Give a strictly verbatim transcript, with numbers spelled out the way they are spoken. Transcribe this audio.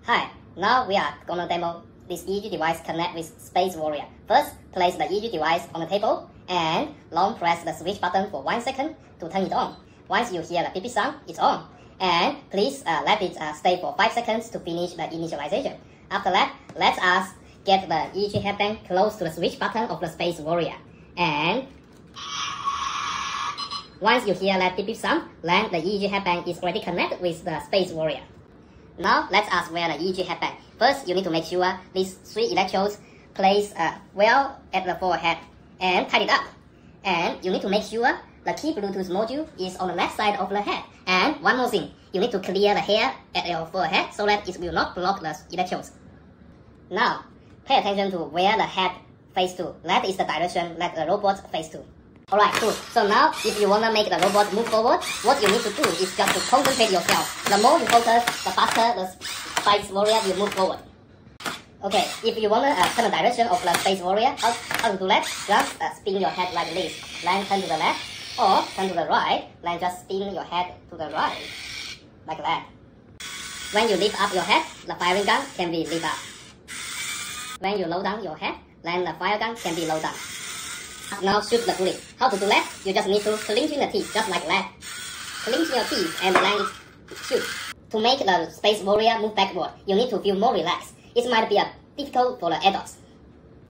Hi, now we are gonna demo this E E G device connect with Space Warrior. First, place the E E G device on the table and long press the switch button for one second to turn it on. Once you hear the beep sound, it's on. And please uh, let it uh, stay for five seconds to finish the initialization. After that, let us get the E E G headband close to the switch button of the Space Warrior. And once you hear that beep beep sound, then the E E G headband is already connected with the Space Warrior. Now let us wear the E E G headband. First, you need to make sure these three electrodes place uh, well at the forehead and tight it up. And you need to make sure the key Bluetooth module is on the left side of the head. And one more thing, you need to clear the hair at your forehead so that it will not block the electrodes. Now, pay attention to where the head face to. That is the direction that the robot face to. Alright, cool. So now, if you want to make the robot move forward, what you need to do is just to concentrate yourself. The more you focus, the faster the Space Warrior will move forward. Okay, if you want to uh, turn the direction of the Space Warrior, how, how to do that? Just uh, spin your head like this. Then turn to the left, or turn to the right. Then just spin your head to the right, like that. When you lift up your head, the firing gun can be lifted up. When you lower down your head, then the fire gun can be lowered down. Now shoot the bullet. How to do that? You just need to clench in the teeth, just like that. Clench your teeth and then shoot. To make the Space Warrior move backward, you need to feel more relaxed. It might be uh, difficult for the adults.